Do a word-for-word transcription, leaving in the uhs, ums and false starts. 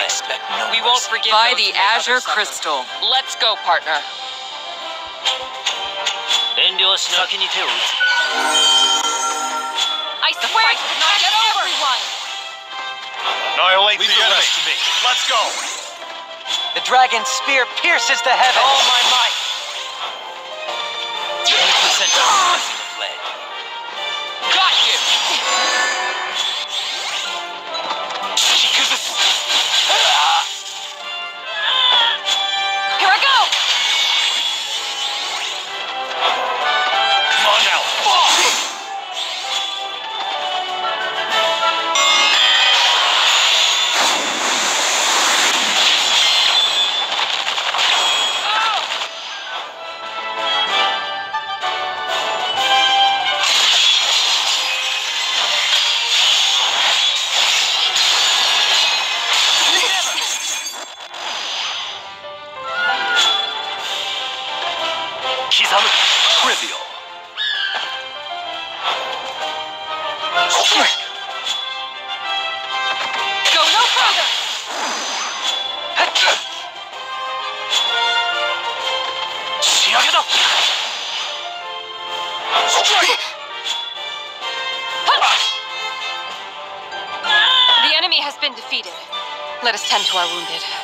expect no We won't mercy. forgive By those the who make Azure others suffer. Crystal. Let's go, partner. 遠慮はしない。先に手を打つ。 I swear I could not get over everyone. Annihilate Leave the the enemy. rest to me. Let's go. The dragon's spear pierces the heavens. All my might. Represent the blessing of lead. Got you. Here I go. Come on now. Kizamu. Trivial. Go no further. Shiageda. The enemy has been defeated. Let us tend to our wounded.